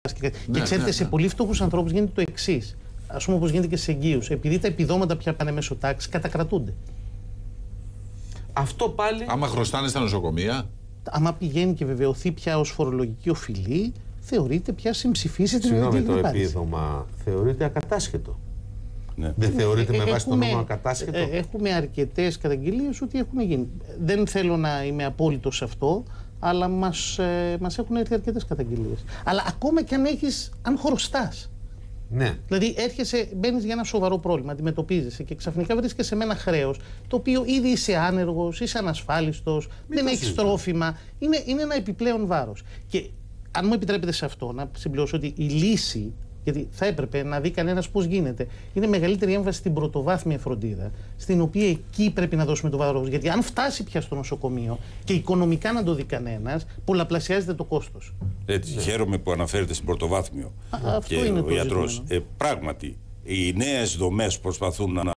Και ξέρετε, σε πολύ φτωχούς ανθρώπους γίνεται το εξής. Ας πούμε, όπως γίνεται και σε εγγύους. Επειδή τα επιδόματα πια πάνε μέσω τάξη, κατακρατούνται. Αυτό πάλι. Άμα χρωστάνε στα νοσοκομεία. Άμα πηγαίνει και βεβαιωθεί πια ως φορολογική οφειλή, θεωρείται πια συμψηφίσει την Συγγνώμη, το επίδομα θεωρείται ακατάσχετο. Ναι. Δεν θεωρείται με βάση το νόμο ακατάσχετο. Έχουμε αρκετές καταγγελίες ότι έχουν γίνει. Δεν θέλω να είμαι απόλυτος σε αυτό, αλλά μας έχουν έρθει αρκετές καταγγελίες. Αλλά ακόμα και αν χρωστάς. Ναι. Δηλαδή, μπαίνεις για ένα σοβαρό πρόβλημα, αντιμετωπίζεσαι και ξαφνικά βρίσκεσαι με ένα χρέος το οποίο ήδη είσαι άνεργος, είσαι ανασφάλιστος, δεν έχεις τρόφιμα. Είναι ένα επιπλέον βάρος. Και αν μου επιτρέπετε σε αυτό να συμπληρώσω ότι η λύση, γιατί θα έπρεπε να δει κανένας πώς γίνεται, είναι μεγαλύτερη έμβαση στην πρωτοβάθμια φροντίδα, στην οποία εκεί πρέπει να δώσουμε το βάρος. Γιατί αν φτάσει πια στο νοσοκομείο και οικονομικά να το δει κανένας, πολλαπλασιάζεται το κόστος. Έτσι, χαίρομαι που αναφέρεται στην πρωτοβάθμιο αυτό και είναι ο το ιατρός. ζητούμενο. Πράγματι, οι νέες δομές προσπαθούν να